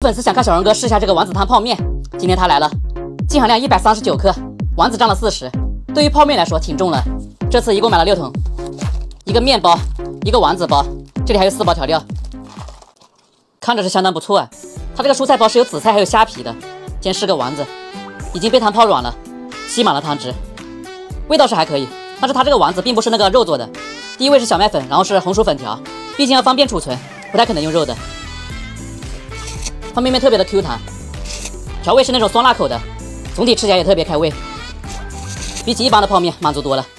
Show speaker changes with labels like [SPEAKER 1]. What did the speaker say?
[SPEAKER 1] 粉丝想看小荣哥试下这个丸子汤泡面，今天他来了，净含量139克，丸子占了40，对于泡面来说挺重了。这次一共买了6桶，一个面包，一个丸子包，这里还有4包调料，看着是相当不错啊。它这个蔬菜包是有紫菜还有虾皮的。先试个丸子，已经被汤泡软了，吸满了汤汁，味道是还可以，但是它这个丸子并不是那个肉做的。第一位是小麦粉，然后是红薯粉条，毕竟要方便储存，不太可能用肉的。方便面特别的 Q 弹，调味是那种酸辣口的，总体吃起来也特别开胃，比起一般的泡面满足多了。